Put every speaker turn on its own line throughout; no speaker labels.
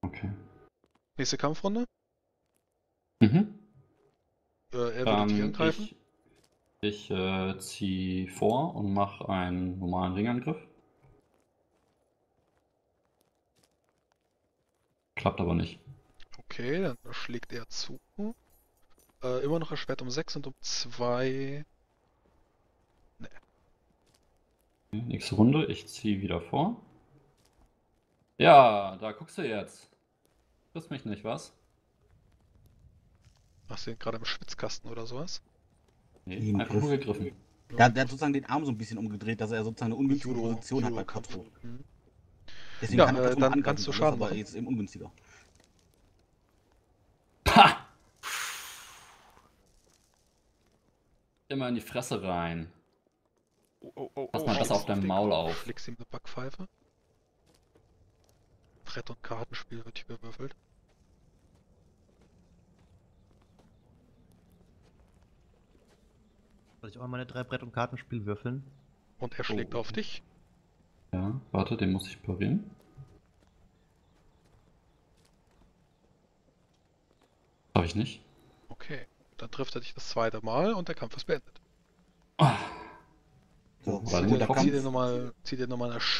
Okay.
Nächste Kampfrunde.
Mhm.
Er würde dich angreifen.
Ich ziehe vor und mache einen normalen Ringangriff. Klappt aber nicht.
Okay, dann schlägt er zu. Immer noch erschwert um 6 und um 2. Ne,
Okay, nächste Runde, ich ziehe wieder vor. Ja, da guckst du jetzt. Triffst mich nicht, was?
hast du ihn gerade im Schwitzkasten oder sowas?
Nee,
Im
einfach nur
Griff.
gegriffen.
Ja, der hat sozusagen den Arm so ein bisschen umgedreht, dass er sozusagen eine ungünstige Position hat bei
Judo-Kampf.
Potro.
Mhm.
Deswegen kann er
Ja,
Potro noch
dann
angreifen,
kannst du
so, das ist
Schaden
aber
machen.
jetzt eben ungünstiger.
Pah! Immer in die Fresse rein. Pass mal besser auf dein Maul auf.
Schlägst ihm eine Backpfeife. Brett- und Kartenspiel wird hier gewürfelt.
Soll ich auch mal meine 3 Brett- und Kartenspiel würfeln?
Und er schlägt auf dich.
Ja, warte, den muss ich parieren. Habe ich nicht.
Okay, dann trifft er dich das zweite Mal und der Kampf ist beendet.
Ah,
So,
war
Zieh
nur
dir,
Kampf.
zieh dir nochmal eine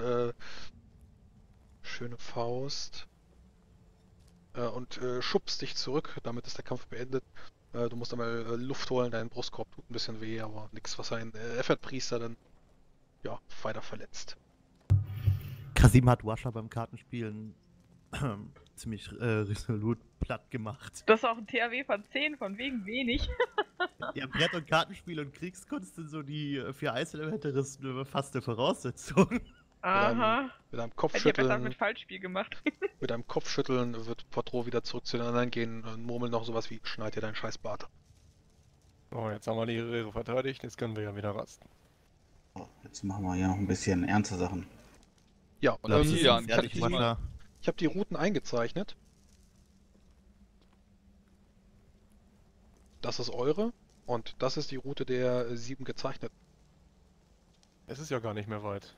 schöne Faust und schubst dich zurück. Damit ist der Kampf beendet. Du musst einmal Luft holen, dein Brustkorb tut ein bisschen weh, aber nichts, was ein Effert-Priester dann ja, weiter verletzt.
Kasim hat Washa beim Kartenspielen ziemlich resolut platt gemacht.
Das ist auch ein THW von 10, von wegen wenig.
Ja, Brett- und Kartenspiel und Kriegskunst sind so die für Einzelelemente fast eine Voraussetzung.
Aha.
Mit einem
Hätte ich ja besser
Kopfschütteln,
mit Fallspiel gemacht.
mit einem Kopfschütteln wird Potro wieder zurück zu den anderen gehen und murmeln noch sowas wie: Schneid dir deinen scheiß Bart ab.
So, jetzt haben wir die Rehre verteidigt, jetzt können wir ja wieder rasten.
So, jetzt machen wir hier noch ein bisschen ernste Sachen.
Ja,
Und dann Kilian, kann
Fertig,
ich dich mal...
Washa.
ich habe die Routen eingezeichnet. Das ist eure und das ist die Route der 7 gezeichneten.
Es ist ja gar nicht mehr weit.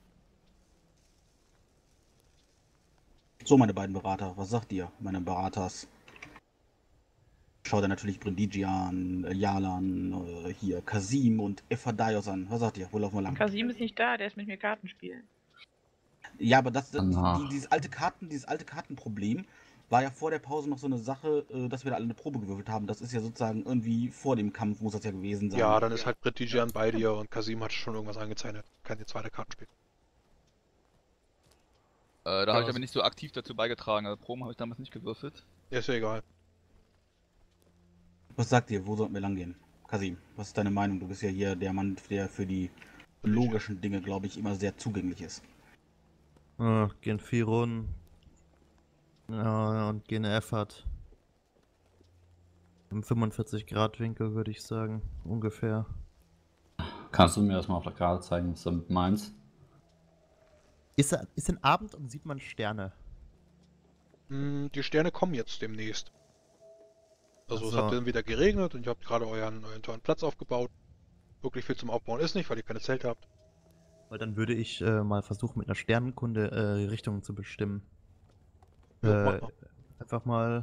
So, meine beiden Berater, was sagt ihr, meine Beraters? Schaut er natürlich Brindigi an, Yalan, hier Kasim und Ephadaios an. Was sagt ihr? Wo laufen wir lang?
Kasim ist nicht da, der ist mit mir Karten spielen.
Ja, aber das,
Danach.
dieses alte Kartenproblem war ja vor der Pause noch so eine Sache, dass wir da alle eine Probe gewürfelt haben. Das ist ja sozusagen irgendwie vor dem Kampf, muss das ja gewesen sein.
Ja, dann ist halt Britigian bei dir und Kasim hat schon irgendwas eingezeichnet. Kann die zweite Karte spielen.
Da habe ich aber nicht so aktiv dazu beigetragen. Also Proben habe ich damals nicht gewürfelt.
Ist ja egal.
Was sagt ihr? Wo sollten wir lang gehen? Kasim, was ist deine Meinung? Du bist ja hier der Mann, der für die logischen Dinge, glaube ich, immer sehr zugänglich ist.
Gehen 4 Runden. Ja, und gehen Effort. Im 45-Grad-Winkel würde ich sagen, ungefähr.
Kannst du mir das mal auf der Karte zeigen, was du damit meinst?
Ist ein Abend und sieht man Sterne?
Die Sterne kommen jetzt demnächst. Also
Ach
es
so.
hat dann wieder geregnet und ihr habt gerade euren tollen Platz aufgebaut. Wirklich viel zum Aufbauen ist nicht, weil ihr keine Zelte habt.
Weil dann würde ich mal versuchen, mit einer Sternenkunde Richtungen zu bestimmen.
Ja, mach mal.
Einfach mal.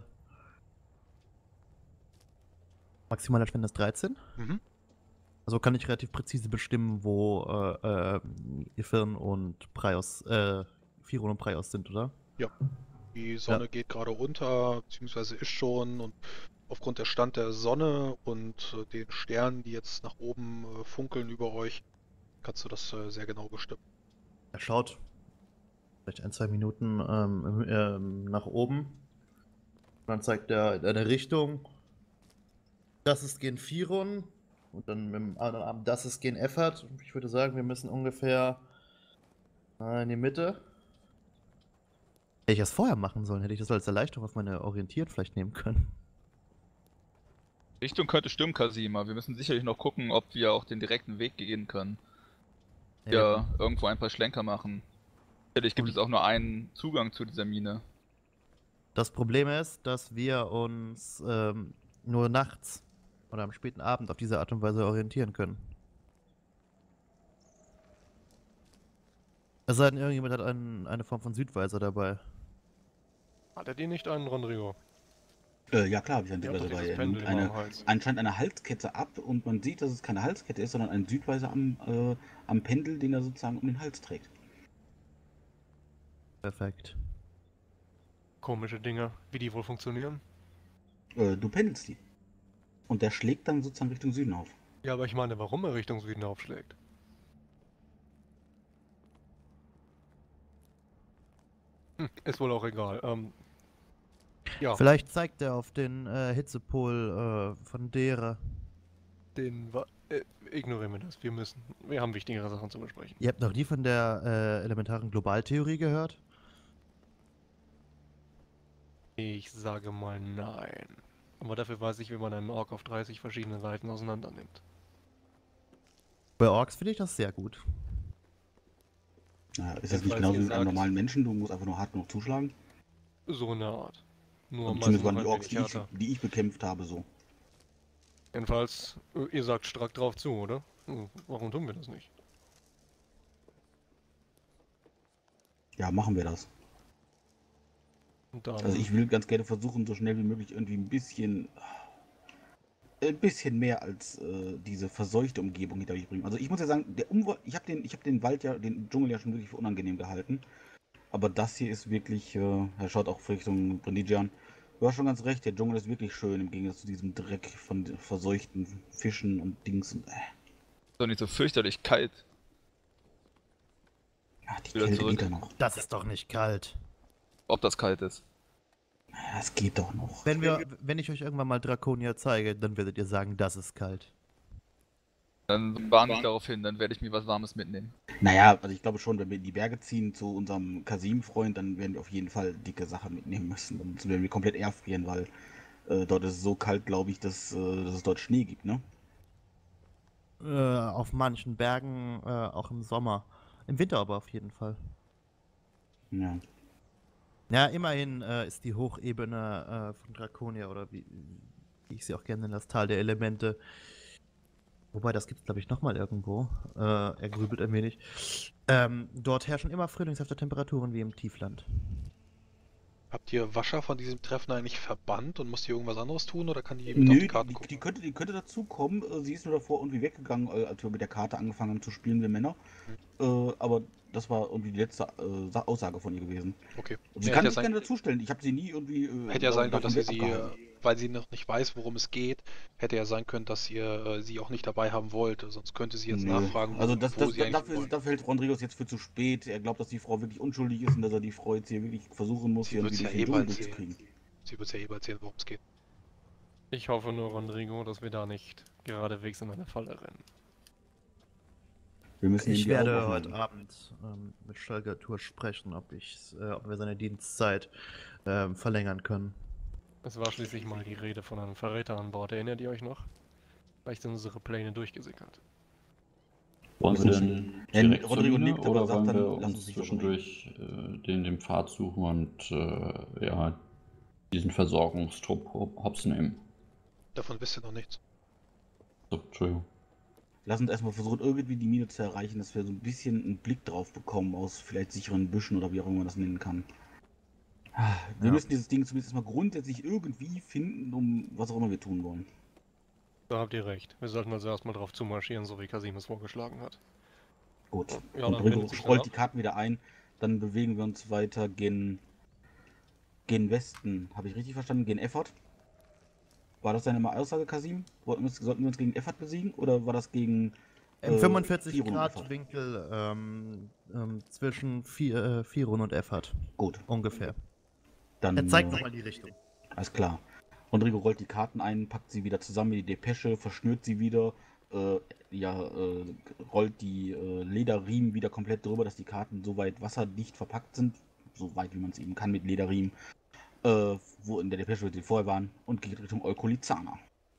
Maximaler Stand ist 13.
Mhm.
Also kann ich relativ präzise bestimmen, wo Ifirn und Praios, Firon und Praios sind, oder?
Die Sonne geht gerade unter, beziehungsweise ist schon, und aufgrund der Stand der Sonne und den Sternen, die jetzt nach oben funkeln über euch, kannst du das sehr genau bestimmen.
Er schaut vielleicht 1, 2 Minuten nach oben. Und dann zeigt er eine Richtung. Das ist gen Firon. Und dann mit dem anderen Arm, das ist gen Effert. Und ich würde sagen, wir müssen ungefähr in die Mitte. Hätte ich das vorher machen sollen, hätte ich das als Erleichterung auf meine Orientieren vielleicht nehmen können.
Richtung könnte stimmen, Kasima. Wir müssen sicherlich noch gucken, ob wir auch den direkten Weg gehen können. Ja, irgendwo ein paar Schlenker machen. Sicherlich gibt es auch nur einen Zugang zu dieser Mine.
Das Problem ist, dass wir uns nur nachts oder am späten Abend auf diese Art und Weise orientieren können. Es sei denn, irgendjemand hat eine Form von Südweiser dabei.
Hattet ihr nicht einen, Rodrigo?
Ja klar, habe ich einen
Ihr habt doch
Südweiser
dieses
dabei. Er
Pendel
nimmt
immer am Hals.
anscheinend eine Halskette ab und man sieht, dass es keine Halskette ist, sondern ein Südweiser am Pendel, den er sozusagen um den Hals trägt.
Perfekt.
Komische Dinge, wie die wohl funktionieren.
Du pendelst die. Und der schlägt dann sozusagen Richtung Süden auf.
Ja, aber ich meine, warum er Richtung Süden aufschlägt. Ist wohl auch egal. Ja,
Vielleicht zeigt er auf den Hitzepol von Dere.
ignorieren wir das. Wir haben wichtigere Sachen zu besprechen.
Ihr habt noch nie von der elementaren Globaltheorie gehört?
Ich sage mal nein. Aber dafür weiß ich, wie man einen Ork auf 30 verschiedene Seiten auseinander nimmt.
Bei Orks finde ich das sehr gut.
Ja, ist das nicht
Jedenfalls
genauso wie mit
gesagt-
einem normalen Menschen? Du musst einfach nur hart genug zuschlagen?
So eine Art. Nur
Und
meistens
zumindest waren
noch
die
ein
Orks,
wenig härter.
die ich bekämpft habe, so.
Jedenfalls, ihr sagt stark drauf zu, oder? Warum tun wir das nicht?
Ja, machen wir das.
Und dann,
Also ich will ganz gerne versuchen, so schnell wie möglich irgendwie ein bisschen mehr als diese verseuchte Umgebung hinter mich bringen. Also ich muss ja sagen, ich habe den Wald ja, den Dschungel ja schon wirklich für unangenehm gehalten. Aber das hier ist wirklich, er schaut auch Richtung Brindigian. Du hast schon ganz recht, der Dschungel ist wirklich schön im Gegensatz zu diesem Dreck von verseuchten Fischen und Dings. Und,
Ist doch nicht so fürchterlich kalt.
ja, die
Wieder
Kälte
zurück.
geht da noch.
Das ist doch nicht kalt.
Ob das kalt ist.
Ja, es geht doch noch.
Wenn ich euch irgendwann mal Draconia zeige, dann werdet ihr sagen, das ist kalt.
Dann warne ich darauf hin, dann werde ich mir was Warmes mitnehmen.
Naja, also ich glaube schon, wenn wir in die Berge ziehen zu unserem Kasim-Freund, dann werden wir auf jeden Fall dicke Sachen mitnehmen müssen. Sonst werden wir komplett erfrieren, weil dort ist es so kalt, glaube ich, dass es dort Schnee gibt, ne?
Auf manchen Bergen auch im Sommer. Im Winter aber auf jeden Fall.
Ja.
Ja, immerhin ist die Hochebene von Draconia, oder wie ich sie auch gerne nenne, das Tal der Elemente. Wobei, das gibt es, glaube ich, nochmal irgendwo. Er grübelt ein wenig. Dort herrschen immer frühlingshafte Temperaturen wie im Tiefland.
Habt ihr Wascher von diesem Treffen eigentlich verbannt und musst ihr irgendwas anderes tun oder kann die mit auf
Nö,
die Karten
die
gucken?
könnte dazu kommen. Sie ist nur davor irgendwie weggegangen, als wir mit der Karte angefangen haben zu spielen, wir Männer. Aber das war irgendwie die letzte Aussage von ihr gewesen.
Okay.
Sie
Ja,
kann
hätte
sich
ja
gerne dazustellen. Ich habe sie nie irgendwie.
Hätte ja sein können, dass ihr
davon
sie,
abgehalten.
weil sie noch nicht weiß, worum es geht, hätte ja sein können, dass ihr sie auch nicht dabei haben wollt. Sonst könnte sie jetzt
Nö.
nachfragen,
Also
wo sie eigentlich
dafür,
wollen.
dafür hält Rodriguez jetzt für zu spät. Er glaubt, dass die Frau wirklich unschuldig ist und dass er die Frau jetzt hier wirklich versuchen muss,
Sie
hier
wird's
irgendwie
ja
durch den
eh
Dschungel
bald sehen.
durchzukriegen.
Sie wird ja eh bald erzählen, worum es geht.
Ich hoffe nur, Rodrigo, dass wir da nicht geradewegs in eine Falle rennen.
Wir müssen ihm
Ich
die
werde
Augen
heute
öffnen.
Abend mit Stolgatur sprechen, ob wir seine Dienstzeit verlängern können.
Es war schließlich mal die Rede von einem Verräter an Bord. Erinnert ihr euch noch? Vielleicht sind unsere Pläne durchgesickert.
Wollen wir denn
Wenn
direkt zur
Rodrigo
Mine
nickt, aber
oder
sagt
wollen
dann,
wir
lass uns
uns
nicht drüber
zwischendurch den Pfad suchen und ja, diesen Versorgungstrupp hops nehmen?
Davon wisst ihr noch nichts.
So, Entschuldigung.
Lass uns erstmal versuchen, irgendwie die Mine zu erreichen, dass wir so ein bisschen einen Blick drauf bekommen aus vielleicht sicheren Büschen oder wie auch immer man das nennen kann. Wir müssen dieses Ding zumindest mal grundsätzlich irgendwie finden, um was auch immer wir tun wollen.
Da habt ihr recht. Wir sollten also erstmal drauf zumarschieren, so wie Kasim es vorgeschlagen hat.
Gut.
Ja,
und
dann
Rodrigo
bindet sich
rollt
ab.
die Karten wieder ein, dann bewegen wir uns weiter gen Westen. Habe ich richtig verstanden? Gen Effort? War das deine Aussage, Kasim? Sollten wir uns gegen Effort besiegen oder war das gegen
Im 45
Firun und
Grad
Effort?
Winkel zwischen Firun und Effert.
Gut,
Ungefähr.
dann
Er zeigt nochmal die Richtung.
alles klar. Rodrigo rollt die Karten ein, packt sie wieder zusammen in die Depesche, verschnürt sie wieder, rollt die Lederriemen wieder komplett drüber, dass die Karten soweit wasserdicht verpackt sind, so weit wie man es eben kann mit Lederriemen, wo in der Depesche sie vorher waren, und geht Richtung Eukolizana.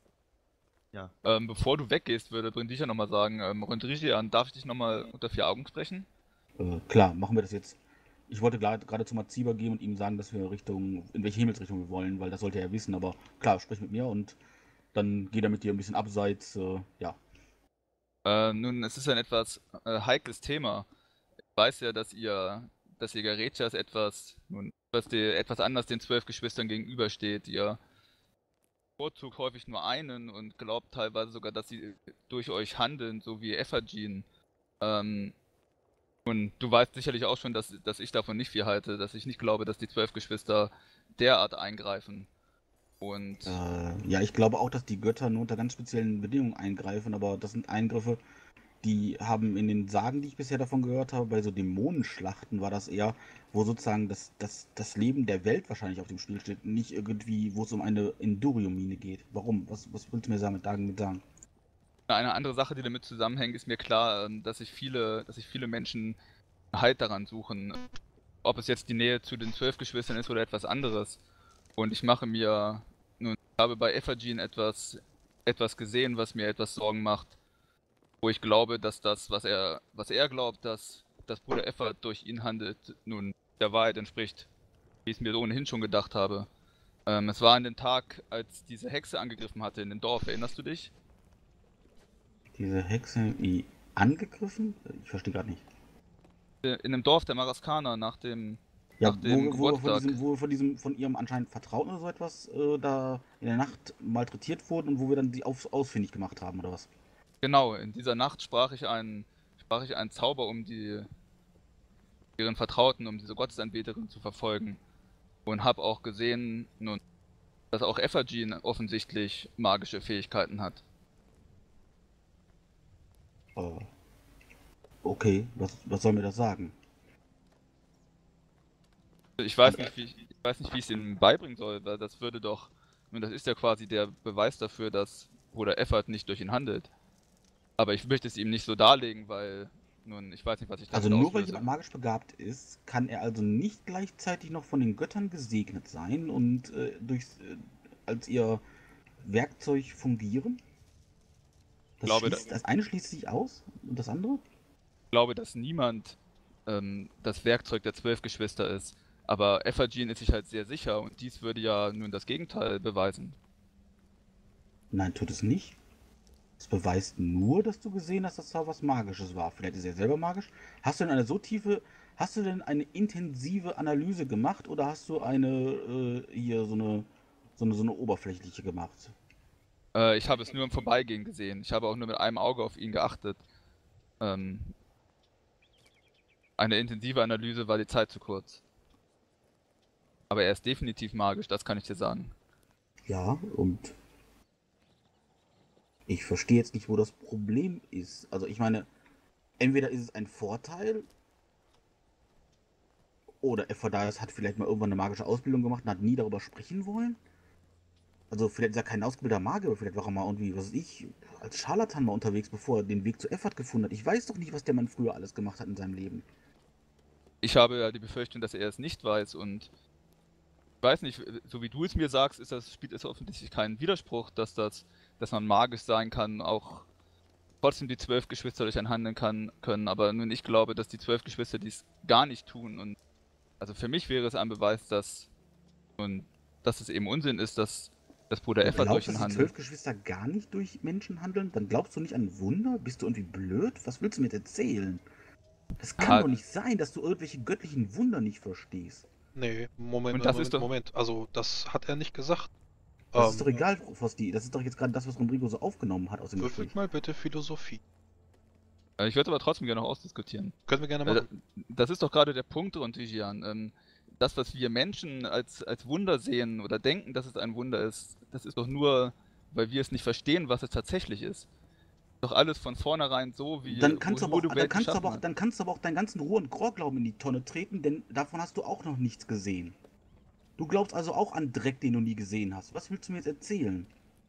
Bevor du weggehst, würde Brindicha nochmal sagen, Rodrigian, darf ich dich nochmal unter 4 Augen sprechen?
Klar, machen wir das jetzt. Ich wollte gerade zu Maziba gehen und ihm sagen, dass wir in welche Himmelsrichtung wir wollen, weil das sollte er wissen, aber klar, sprich mit mir und dann geht er mit dir ein bisschen abseits, ja.
Nun, es ist ein etwas heikles Thema. Ich weiß ja, dass ihr Garetias etwas, nun, was etwas anders den 12 Geschwistern gegenübersteht. Ihr bevorzugt häufig nur einen und glaubt teilweise sogar, dass sie durch euch handeln, so wie Effergene. Und du weißt sicherlich auch schon, dass ich davon nicht viel halte, dass ich nicht glaube, dass die 12 Geschwister derart eingreifen. Und
Ja, ich glaube auch, dass die Götter nur unter ganz speziellen Bedingungen eingreifen, aber das sind Eingriffe, die haben in den Sagen, die ich bisher davon gehört habe, bei so Dämonenschlachten war das eher, wo sozusagen das Leben der Welt wahrscheinlich auf dem Spiel steht, nicht irgendwie, wo es um eine Endurium-Mine geht. Warum? Was willst du mir damit sagen?
eine andere Sache, die damit zusammenhängt, ist mir klar, dass sich viele Menschen Halt daran suchen. Ob es jetzt die Nähe zu den 12 Geschwistern ist oder etwas anderes. Und ich habe bei Effergene etwas gesehen, was mir etwas Sorgen macht. Wo ich glaube, dass das, was er glaubt, dass Bruder Effert durch ihn handelt, nun der Wahrheit entspricht. Wie ich es mir ohnehin schon gedacht habe. Es war an dem Tag, als diese Hexe angegriffen hatte in dem Dorf. Erinnerst du dich?
Diese Hexe, die angegriffen? Ich verstehe gerade nicht.
In dem Dorf der Maraskaner nach dem
Ja,
Geburtstag.
wo wir von ihrem anscheinend Vertrauten oder so etwas da in der Nacht malträtiert wurden und wo wir dann die ausfindig gemacht haben, oder was?
Genau, in dieser Nacht sprach ich einen Zauber, um ihren Vertrauten, um diese Gottesanbeterin zu verfolgen. Und habe auch gesehen, dass auch Effergene offensichtlich magische Fähigkeiten hat.
Okay, was soll mir das sagen?
Ich weiß nicht, wie ich es ihnen beibringen soll, weil das ist ja quasi der Beweis dafür, dass Bruder Effert nicht durch ihn handelt. Aber ich möchte es ihm nicht so darlegen, weil, ich weiß nicht, was ich damit
Also nur weil
auslöse.
jemand magisch begabt ist, kann er also nicht gleichzeitig noch von den Göttern gesegnet sein und als ihr Werkzeug fungieren? Das eine schließt sich aus und das andere?
Ich glaube, dass niemand das Werkzeug der 12 Geschwister ist. Aber Effergene ist sich halt sehr sicher und dies würde ja nun das Gegenteil beweisen.
Nein, tut es nicht. Es beweist nur, dass du gesehen hast, dass da was Magisches war. Vielleicht ist er selber magisch. Hast du denn eine intensive Analyse gemacht oder hast du so eine oberflächliche gemacht?
Ich habe es nur im Vorbeigehen gesehen. Ich habe auch nur mit einem Auge auf ihn geachtet. Eine intensive Analyse war die Zeit zu kurz. Aber er ist definitiv magisch, das kann ich dir sagen.
Ja, und ich verstehe jetzt nicht, wo das Problem ist. Also ich meine, entweder ist es ein Vorteil oder Ephodias hat vielleicht mal irgendwann eine magische Ausbildung gemacht und hat nie darüber sprechen wollen. Also vielleicht ist er kein ausgebildeter Magier, aber vielleicht war er mal irgendwie, was weiß ich, als Scharlatan mal unterwegs, bevor er den Weg zu Effert gefunden hat. Ich weiß doch nicht, was der Mann früher alles gemacht hat in seinem Leben.
Ich habe ja die Befürchtung, dass er es nicht weiß und ich weiß nicht, so wie du es mir sagst, spielt es offensichtlich keinen Widerspruch, dass man magisch sein kann, auch trotzdem die 12 Geschwister durch ein Handeln können, aber nun ich glaube, dass die 12 Geschwister dies gar nicht tun und also für mich wäre es ein Beweis, dass es eben Unsinn ist, dass Bruder Effert durch ihn handelt.
Wenn 12 Geschwister gar nicht durch Menschen handeln, dann glaubst du nicht an Wunder? Bist du irgendwie blöd? Was willst du mir jetzt erzählen? Das kann doch nicht sein, dass du irgendwelche göttlichen Wunder nicht verstehst.
Nee, Moment. Also, das hat er nicht gesagt.
Das ist doch egal, Frosti. Das ist doch jetzt gerade das, was Rodrigo so aufgenommen hat aus dem
Würfelt
Gespräch.
mal bitte Philosophie.
Ich würde aber trotzdem gerne noch ausdiskutieren.
Können wir gerne machen.
Das ist doch gerade der Punkt, Rontigian. Das, was wir Menschen als Wunder sehen oder denken, dass es ein Wunder ist, das ist doch nur, weil wir es nicht verstehen, was es tatsächlich ist. Doch alles von vornherein so, wie
dann kannst du aber auch deinen ganzen Ruhe- und Grog-Glauben in die Tonne treten, denn davon hast du auch noch nichts gesehen. Du glaubst also auch an Dreck, den du nie gesehen hast. Was willst du mir jetzt erzählen?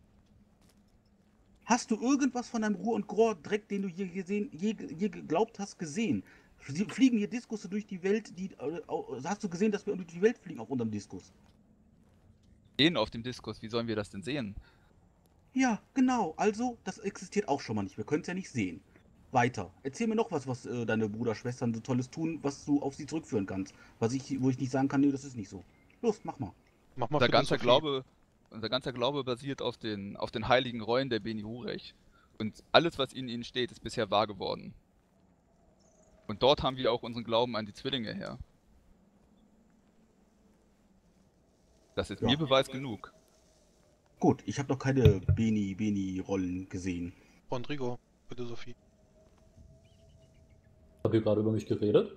Hast du irgendwas von deinem Ruhe- und Grog-Dreck, den du je geglaubt hast, gesehen? Fliegen hier Diskusse durch die Welt, hast du gesehen, dass wir durch die Welt fliegen auf unserem Diskus?
Gehen auf dem Diskus, wie sollen wir das denn sehen?
Ja, genau. Also, das existiert auch schon mal nicht. Wir können es ja nicht sehen. Weiter. Erzähl mir noch was deine Bruder, Schwestern so Tolles tun, was du auf sie zurückführen kannst. Wo ich nicht sagen kann, nee, das ist nicht so. Los, mach mal.
Unser ganzer Glaube basiert auf den heiligen Rollen der Beni Urech. Und alles, was in ihnen steht, ist bisher wahr geworden. Und dort haben wir auch unseren Glauben an die Zwillinge her. Das ist
Ja.
mir Beweis genug.
Gut, ich habe noch keine Beni-Rollen gesehen.
Rodrigo, Philosophie.
Habt ihr gerade über mich geredet?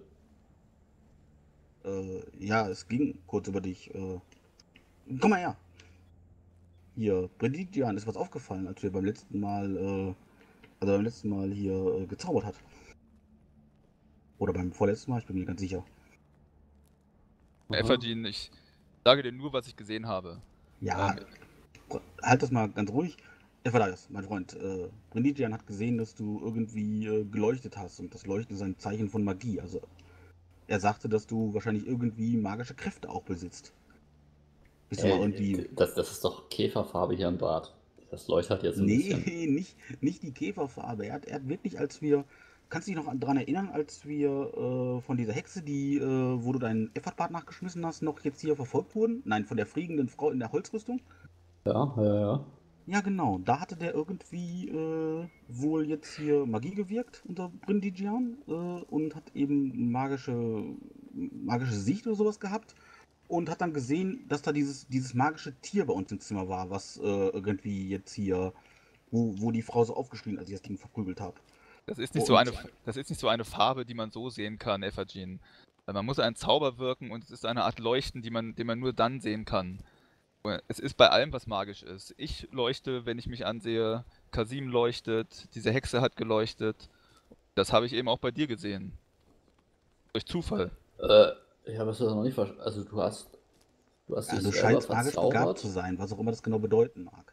Ja, es ging kurz über dich. Komm mal her. Hier, Bredidian, ist was aufgefallen, als wir beim letzten Mal, hier gezaubert hat. Oder beim vorletzten Mal, ich bin mir ganz sicher.
Everdeen, ich sage dir nur, was ich gesehen habe.
Ja, halt das mal ganz ruhig. Everdaios, mein Freund, Bredidian hat gesehen, dass du irgendwie geleuchtet hast und das Leuchten ist ein Zeichen von Magie. Also, er sagte, dass du wahrscheinlich irgendwie magische Kräfte auch besitzt. Bist du mal irgendwie...
Das ist doch Käferfarbe hier im Bad. Das leuchtet jetzt ein bisschen.
Nee, nicht die Käferfarbe. Er hat wirklich, als wir. Kannst du dich noch daran erinnern, als wir von dieser Hexe, die, wo du deinen Effortbad nachgeschmissen hast, noch jetzt hier verfolgt wurden? Nein, von der fliegenden Frau in der Holzrüstung?
Ja.
Ja, genau. Da hatte der irgendwie wohl jetzt hier Magie gewirkt unter Brindigian und hat eben magische Sicht oder sowas gehabt. Und hat dann gesehen, dass da dieses magische Tier bei uns im Zimmer war, was irgendwie jetzt hier, wo die Frau so aufgeschrien, als ich das Ding verprügelt habe.
Das ist nicht so eine Farbe, die man so sehen kann, Everdeen. Man muss einen Zauber wirken und es ist eine Art Leuchten, den man nur dann sehen kann. Es ist bei allem, was magisch ist. Ich leuchte, wenn ich mich ansehe, Kasim leuchtet, diese Hexe hat geleuchtet. Das habe ich eben auch bei dir gesehen. Durch Zufall.
Ich habe es noch nicht verstanden. Also du hast
Du
dich selber
scheinst magisch begabt
verzaubert.
zu sein, was auch immer das genau bedeuten mag.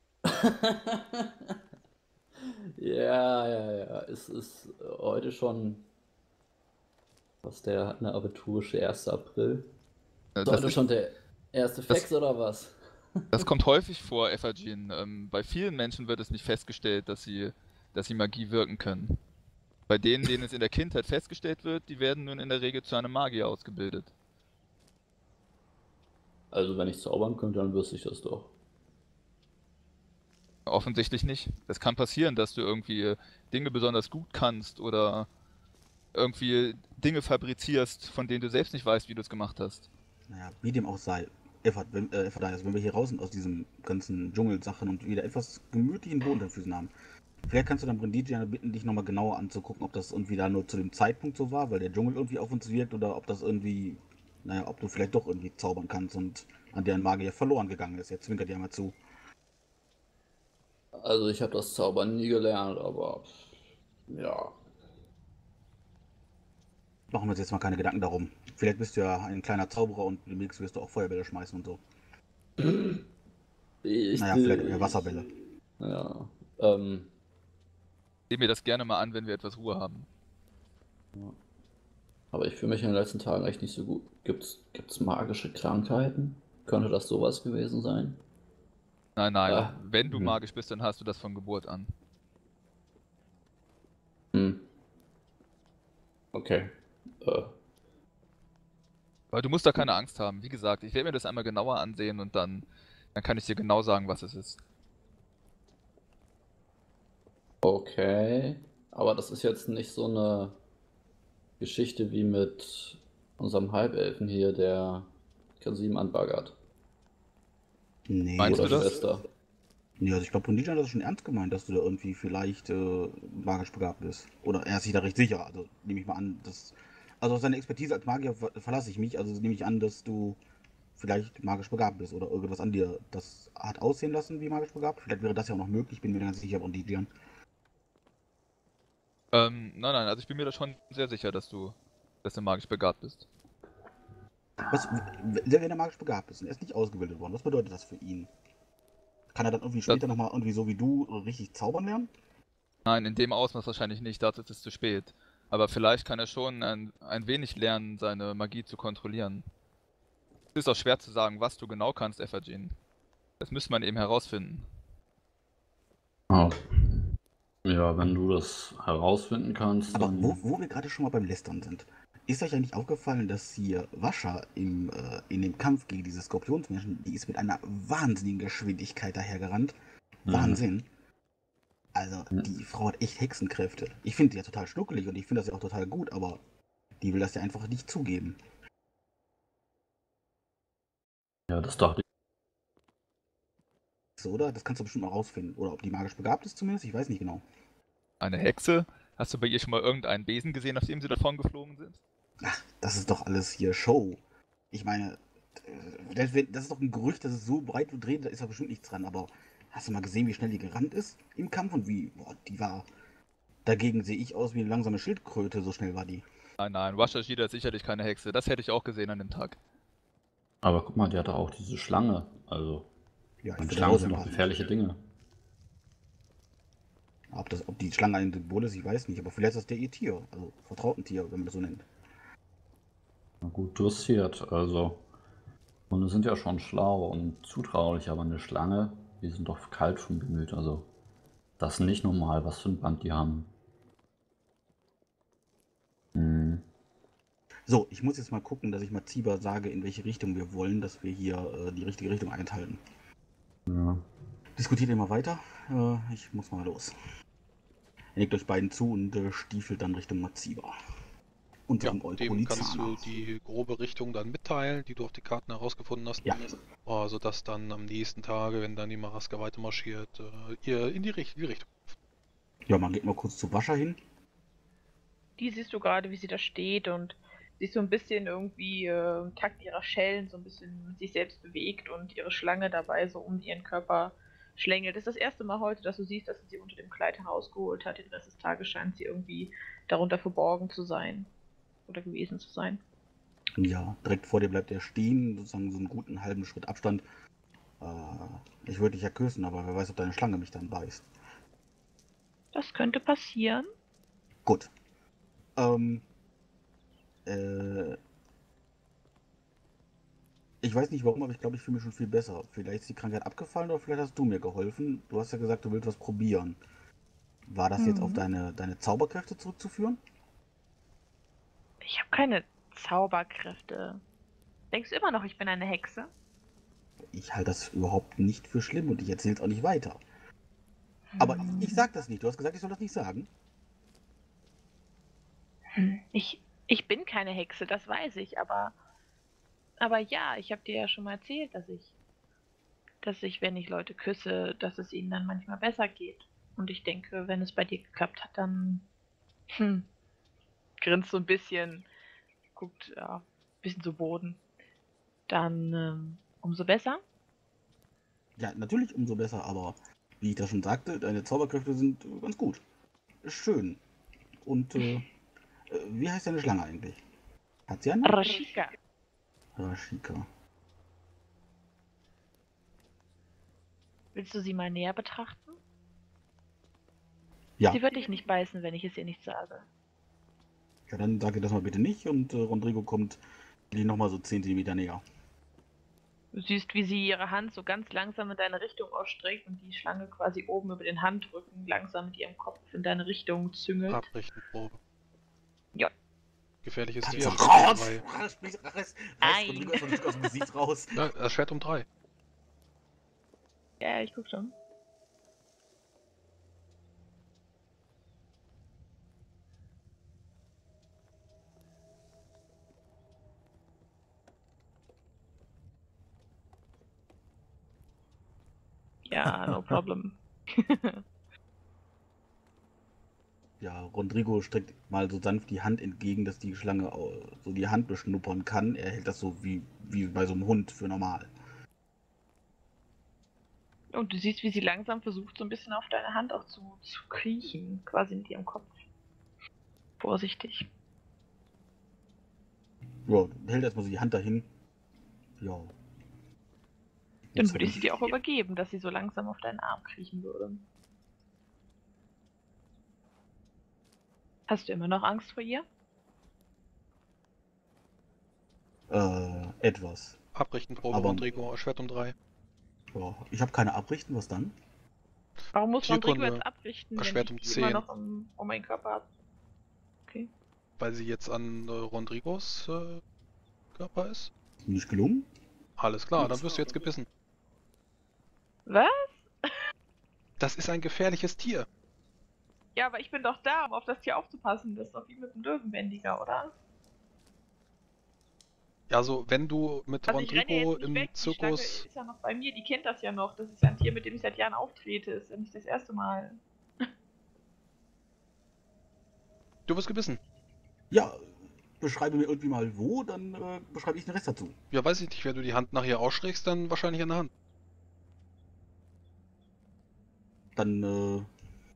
Ja. Es ist heute schon eine abenturische 1. April. Ist heute schon der erste Fex oder was?
Das kommt häufig vor, Everdeen. Bei vielen Menschen wird es nicht festgestellt, dass sie Magie wirken können. Bei denen es in der Kindheit festgestellt wird, die werden nun in der Regel zu einem Magier ausgebildet.
Also wenn ich zaubern könnte, dann wüsste ich das doch.
Offensichtlich nicht. Es kann passieren, dass du irgendwie Dinge besonders gut kannst oder irgendwie Dinge fabrizierst, von denen du selbst nicht weißt, wie du es gemacht hast.
Naja, wie dem auch sei. Everdaios, wenn wir hier raus sind aus diesen ganzen Dschungelsachen und wieder etwas gemütlichen Boden unter den Füßen haben, vielleicht kannst du dann Brindigian bitten, dich nochmal genauer anzugucken, ob das irgendwie da nur zu dem Zeitpunkt so war, weil der Dschungel irgendwie auf uns wirkt, oder ob das irgendwie, ob du vielleicht doch irgendwie zaubern kannst und an deren Magier verloren gegangen ist. Jetzt zwinkert dir mal zu.
Also ich habe das Zaubern nie gelernt, aber ja.
Machen wir uns jetzt mal keine Gedanken darum. Vielleicht bist du ja ein kleiner Zauberer und demnächst wirst du auch Feuerbälle schmeißen und so. Vielleicht eher Wasserbälle.
Ja.
Sehe mir das gerne mal an, wenn wir etwas Ruhe haben.
Ja. Aber ich fühle mich in den letzten Tagen echt nicht so gut. Gibt's magische Krankheiten? Könnte das sowas gewesen sein?
Nein. Wenn du magisch bist, dann hast du das von Geburt an.
Okay.
Aber du musst da keine Angst haben. Wie gesagt, ich werde mir das einmal genauer ansehen und dann kann ich dir genau sagen, was es ist.
Okay. Aber das ist jetzt nicht so eine Geschichte wie mit unserem Halbelfen hier, der Kasim anbaggert.
Nee,
Meinst du das?
Schwester.
Nee, also ich glaube, Brindigian hat das schon ernst gemeint, dass du da irgendwie vielleicht magisch begabt bist. Oder er ist sich da recht sicher. Also nehme ich mal an, dass. Also auf seine Expertise als Magier verlasse ich mich. Also nehme ich an, dass du vielleicht magisch begabt bist oder irgendwas an dir das hat aussehen lassen wie magisch begabt. Vielleicht wäre das ja auch noch möglich, bin mir ganz sicher, Brindigian.
Nein, also ich bin mir da schon sehr sicher, dass du magisch begabt bist.
Wenn er magisch begabt ist und er ist nicht ausgebildet worden, was bedeutet das für ihn? Kann er dann irgendwie später nochmal irgendwie so wie du richtig zaubern lernen?
Nein, in dem Ausmaß wahrscheinlich nicht, dazu ist es zu spät. Aber vielleicht kann er schon ein wenig lernen, seine Magie zu kontrollieren. Es ist auch schwer zu sagen, was du genau kannst, Everdeen. Das müsste man eben herausfinden.
Oh. Ja, wenn du das herausfinden kannst,
Aber
dann...
wo wir gerade schon mal beim Lästern sind, ist euch eigentlich aufgefallen, dass hier Wascha in dem Kampf gegen diese Skorpionsmenschen, die ist mit einer wahnsinnigen Geschwindigkeit dahergerannt. Wahnsinn. Also, die Frau hat echt Hexenkräfte. Ich finde die ja total schnuckelig und ich finde das ja auch total gut, aber die will das ja einfach nicht zugeben.
Ja, das dachte ich.
So, oder? Das kannst du bestimmt mal rausfinden. Oder ob die magisch begabt ist zumindest, ich weiß nicht genau.
Eine Hexe? Hast du bei ihr schon mal irgendeinen Besen gesehen, nachdem sie davon geflogen sind?
Ach, das ist doch alles hier Show. Ich meine, das ist doch ein Gerücht, das ist so breit gedreht, da ist ja bestimmt nichts dran. Aber hast du mal gesehen, wie schnell die gerannt ist im Kampf und wie, boah, die war... Dagegen sehe ich aus wie eine langsame Schildkröte, so schnell war die.
Nein, Washashida ist sicherlich keine Hexe. Das hätte ich auch gesehen an dem Tag.
Aber guck mal, die hatte auch diese Schlange. Also,
Ja,
und
würde
Schlangen
raus
sind doch
machen.
gefährliche Dinge.
Ob die Schlange ein Symbol ist, ich weiß nicht. Aber vielleicht ist das der ihr Tier. Also Vertrautentier, wenn man das so nennt.
Na gut dosiert, also. Hunde sind ja schon schlau und zutraulich, aber eine Schlange, die sind doch kalt vom Gemüt. Also, das ist nicht normal, was für ein Band die haben. Hm.
So, ich muss jetzt mal gucken, dass ich mal Ziba sage, in welche Richtung wir wollen, dass wir hier die richtige Richtung einhalten.
Ja.
Diskutiert ihr mal weiter. Ich muss mal los. Legt euch beiden zu und stiefelt dann Richtung Maziba.
Ja,
Unserem
dem kannst du
Eukolizana.
die grobe Richtung dann mitteilen, die du auf die Karten herausgefunden hast.
Ja.
Sodass dann am nächsten Tage, wenn dann die Maraska weiter marschiert, ihr in die Richtung.
Ja, man geht mal kurz zu Wascher hin.
Die siehst du gerade, wie sie da steht und sich so ein bisschen irgendwie im Takt ihrer Schellen so ein bisschen sich selbst bewegt und ihre Schlange dabei so um ihren Körper schlängelt. Das ist das erste Mal heute, dass du siehst, dass sie sie unter dem Kleid herausgeholt hat. Den Rest des Tages scheint sie irgendwie darunter verborgen zu sein oder gewesen zu sein.
Ja, direkt vor dir bleibt er stehen, sozusagen so einen guten halben Schritt Abstand. Ich würde dich ja küssen, aber wer weiß, ob deine Schlange mich dann beißt.
Das könnte passieren.
Gut. Ich weiß nicht warum, aber ich glaube, ich fühle mich schon viel besser. Vielleicht ist die Krankheit abgefallen oder vielleicht hast du mir geholfen. Du hast ja gesagt, du willst was probieren. War das jetzt auf deine Zauberkräfte zurückzuführen?
Ich habe keine Zauberkräfte. Denkst du immer noch, ich bin eine Hexe?
Ich halte das überhaupt nicht für schlimm und ich erzähle es auch nicht weiter. Aber ich sag das nicht. Du hast gesagt, ich soll das nicht sagen.
Ich bin keine Hexe, das weiß ich, aber ja, ich habe dir ja schon mal erzählt, dass ich, wenn ich Leute küsse, dass es ihnen dann manchmal besser geht. Und ich denke, wenn es bei dir geklappt hat, dann grinst so ein bisschen, guckt ja, ein bisschen zu Boden. Dann umso besser.
Ja, natürlich umso besser, aber wie ich das schon sagte, deine Zauberkräfte sind ganz gut. Ist schön. Und wie heißt deine Schlange eigentlich? Hat sie einen?
Rashika.
Rashika.
Willst du sie mal näher betrachten?
Ja.
Sie wird dich nicht beißen, wenn ich es ihr nicht sage.
Ja, dann sag ihr das mal bitte nicht und Rodrigo kommt dir nochmal so 10 cm näher.
Du siehst, wie sie ihre Hand so ganz langsam in deine Richtung ausstreckt und die Schlange quasi oben über den Handrücken langsam mit ihrem Kopf in deine Richtung züngelt.
Abrichtenprobe.
Ja.
Gefährliches
Tier,
Tier.
reiß
Nein.
Rodrigo erstmal ein Stück aus dem Gesicht raus.
Ja, das Schwert um 3.
Ja, ich guck schon. Ja, no problem.
Ja, Rodrigo streckt mal so sanft die Hand entgegen, dass die Schlange so die Hand beschnuppern kann. Er hält das so wie bei so einem Hund für normal.
Und du siehst, wie sie langsam versucht, so ein bisschen auf deine Hand auch zu kriechen, quasi mit ihrem Kopf. Vorsichtig.
Ja, hält erstmal so die Hand dahin. Ja.
Dann würde ich sie dir auch übergeben, dass sie so langsam auf deinen Arm kriechen würde. Hast du immer noch Angst vor ihr?
Etwas.
Abrichtenprobe,
Aber-
Rodrigo. Schwert um 3.
Ja, ich habe keine Abrichten, was dann?
Warum muss Rodrigo
Tierkunde,
jetzt abrichten, wenn
erschwert
ich
um
die
10.
immer noch um meinen Körper habe? Okay.
Weil sie jetzt an Rodrigos Körper ist.
Nicht gelungen?
Alles klar, dann wirst du jetzt gebissen.
Was?
Das ist ein gefährliches Tier.
Ja, aber ich bin doch da, um auf das Tier aufzupassen. Das ist doch wie mit einem Löwenbändiger, oder?
Ja, also wenn du mit
Also ich renne ja
Rodrigo
jetzt nicht
im
weg, die Schlange
Zirkus...
ist ja noch bei mir, die kennt das ja noch. Das ist ja ein Tier, mit dem ich seit Jahren auftrete. Ist ja nicht das erste Mal.
Du wirst gebissen.
Ja, beschreibe mir irgendwie mal wo, dann beschreibe ich den Rest dazu.
Ja, weiß ich nicht. Wenn du die Hand nachher ausschlägst, dann wahrscheinlich an der Hand.
Dann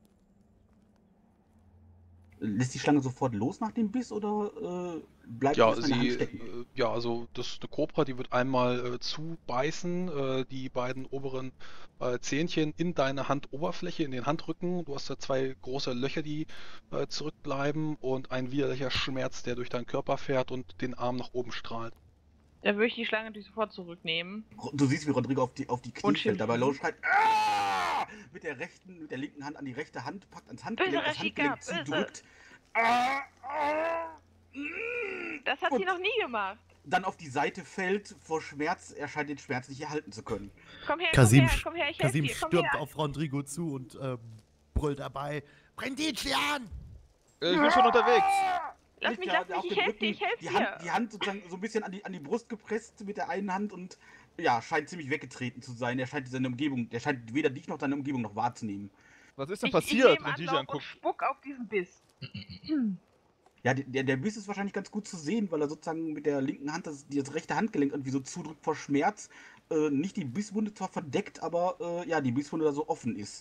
lässt die Schlange sofort los nach dem Biss oder bleibt
Ja,
erst in der Hand stecken?
ja, also das ist eine Kobra, die wird einmal zubeißen, die beiden oberen Zähnchen in deine Handoberfläche, in den Handrücken. Du hast da 2 große Löcher, die zurückbleiben und ein widerlicher Schmerz, der durch deinen Körper fährt und den Arm nach oben strahlt.
Da würde ich die Schlange natürlich sofort zurücknehmen.
Du siehst, wie Rodrigo auf die Knie
Und
fällt, dabei
schimpfen.
laut schreit, "Ah!" mit der linken Hand an die rechte Hand, packt ans Handgelenk,
Böse
das Handgelenk
Rashika, böse.
zudrückt. "Ah, ah,
Das hat
Und
sie noch nie gemacht.
dann auf die Seite fällt vor Schmerz, er scheint den Schmerz nicht erhalten zu können.
Komm her,
Kasim,
komm her, ich helfe
Kasim
dir, komm
stürmt
her.
auf Rodrigo zu und brüllt dabei: Brindician!
Ich bin schon unterwegs.
Lass
Liegt
mich,
ja
lass mich,
auf
ich
dem
helfe dir,
Rücken,
ich helfe
die
dir.
Hand sozusagen so ein bisschen an die Brust gepresst mit der einen Hand und ja, scheint ziemlich weggetreten zu sein. Er scheint weder dich noch deine Umgebung noch wahrzunehmen.
Was ist denn
Ich
passiert,
nehme
wenn DJ
Anlauf und
anguckt?
spuck auf diesen Biss.
Ja, der Biss ist wahrscheinlich ganz gut zu sehen, weil er sozusagen mit der linken Hand das rechte Handgelenk irgendwie so zudrückt vor Schmerz. Nicht die Bisswunde zwar verdeckt, aber ja, die Bisswunde da so offen ist.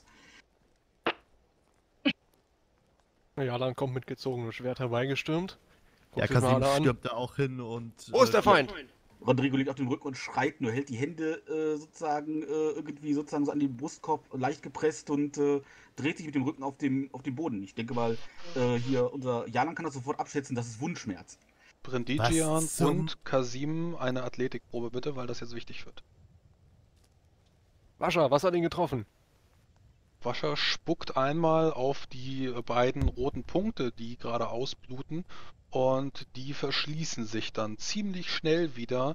Ja, dann kommt mit gezogenem Schwert herbeigestürmt.
Ja,
Guckt sich mal
Kasim
alle an.
stürmt da auch hin und.
Wo ist der Feind?
Rodrigo liegt auf dem Rücken und schreit nur, hält die Hände irgendwie sozusagen so an den Brustkorb leicht gepresst und dreht sich mit dem Rücken auf dem Boden. Ich denke mal, hier unser Jalan kann das sofort abschätzen, das ist Wundschmerz.
Brindigian
Was zum-
und Kasim eine Athletikprobe bitte, weil das jetzt wichtig wird.
Wascha, was hat ihn getroffen?
Wascher spuckt einmal auf die beiden roten Punkte, die gerade ausbluten, und die verschließen sich dann ziemlich schnell wieder,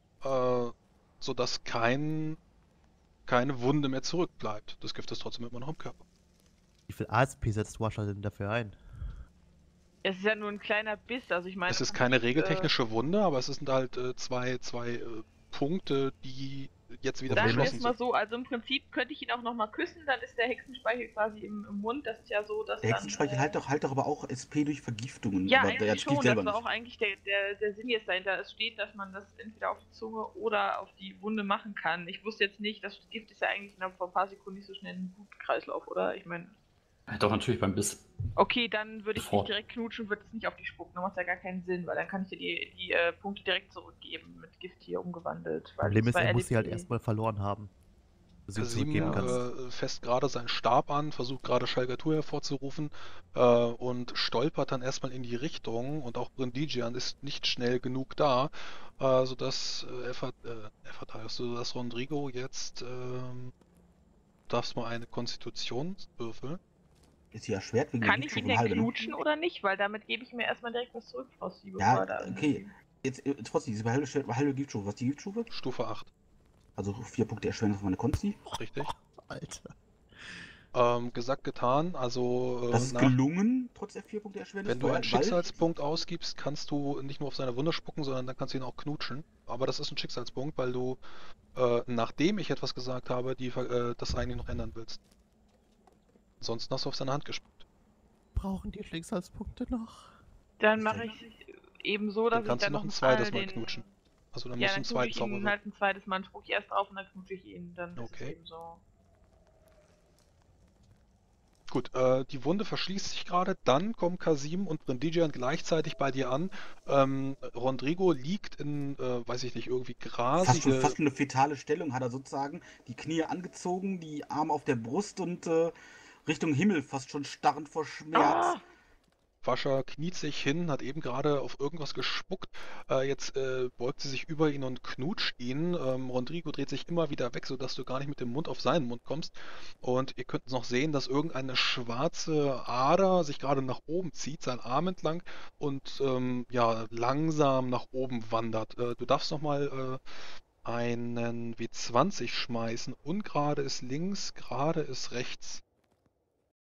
sodass keine Wunde mehr zurückbleibt. Das Gift ist trotzdem immer noch im Körper.
Wie viel ASP setzt Washer denn dafür ein?
Es ist ja nur ein kleiner Biss, also ich meine...
Es ist keine regeltechnische Wunde, aber es sind halt zwei Punkte, die jetzt wieder
Sagen wir
verschlossen
es mal
sind.
so, also im Prinzip könnte ich ihn auch nochmal küssen, dann ist der Hexenspeichel quasi im Mund. Das ist ja so, dass
Der Hexenspeichel
dann,
halt doch aber auch SP durch Vergiftungen.
Ja,
aber der
eigentlich
sticht
schon.
selber
Das war
nicht.
auch eigentlich der Sinn jetzt dahinter. Es steht, dass man das entweder auf die Zunge oder auf die Wunde machen kann. Ich wusste jetzt nicht, das Gift ist ja eigentlich innerhalb von ein paar Sekunden nicht so schnell im Blutkreislauf, oder? Ich meine,
Doch natürlich beim Biss.
okay, dann würde ich dich
Sofort.
direkt knutschen, wird es nicht auf die spucken. Dann macht es ja gar keinen Sinn, weil dann kann ich dir die Punkte direkt zurückgeben, mit Gift hier umgewandelt. Weil
Problem
das
ist,
war
er muss sie halt
LEP.
erstmal verloren haben. Dass du sie
Kasim
zurückgeben kannst.
fässt gerade seinen Stab an, versucht gerade Shalgatur hervorzurufen und stolpert dann erstmal in die Richtung, und auch Brindigian ist nicht schnell genug da, sodass sodass Rodrigo jetzt darfst mal eine Konstitutionswürfel.
Ist ja Schwert wegen
Kann
der
ich
Giftschub
ihn
im
denn
Halbe, ne?
knutschen oder nicht? Weil damit gebe ich mir erstmal direkt was zurück, Frau Siebe.
Ja,
bevor da
okay.
irgendwie-
Jetzt trotzdem, diese halbe Giftstufe. Was ist die Giftstufe?
Stufe 8,
Also 4 Punkte Erschweren für meine Konsti.
richtig.
Alter.
Gesagt, getan, also
Das ist gelungen, trotz der 4 Punkte Erschweren.
wenn du einen Schicksalspunkt ausgibst, kannst du nicht nur auf seine Wunde spucken, sondern dann kannst du ihn auch knutschen. Aber das ist ein Schicksalspunkt, weil du, nachdem ich etwas gesagt habe, das eigentlich noch ändern willst. Ansonsten hast du auf seine Hand gespuckt.
Brauchen die Schicksalspunkte noch?
Dann mache ich eben so, dass
Dann kannst
ich
du
dann
noch ein
mal
zweites Mal
den...
knutschen. Also dann
Ja,
musst du
dann
einen
knutsche
zweiten
ich
Zauber
ihn
wirken.
halt ein zweites Mal, dann spucke ich erst drauf und dann knutsche ich ihn. Dann ist
Okay.
es eben so.
Gut, die Wunde verschließt sich gerade, dann kommen Kasim und Brindigian gleichzeitig bei dir an. Rodrigo liegt in, weiß ich nicht, irgendwie
Fast schon
grasige...
eine fetale Stellung hat er sozusagen. Die Knie angezogen, die Arme auf der Brust und Richtung Himmel fast schon starrend vor Schmerz.
Ah!
Wascher kniet sich hin, hat eben gerade auf irgendwas gespuckt. Jetzt beugt sie sich über ihn und knutscht ihn. Rodrigo dreht sich immer wieder weg, sodass du gar nicht mit dem Mund auf seinen Mund kommst. Und ihr könnt noch sehen, dass irgendeine schwarze Ader sich gerade nach oben zieht, seinen Arm entlang, und ja, langsam nach oben wandert. Du darfst nochmal einen W20 schmeißen. Ungerade ist links, gerade ist rechts.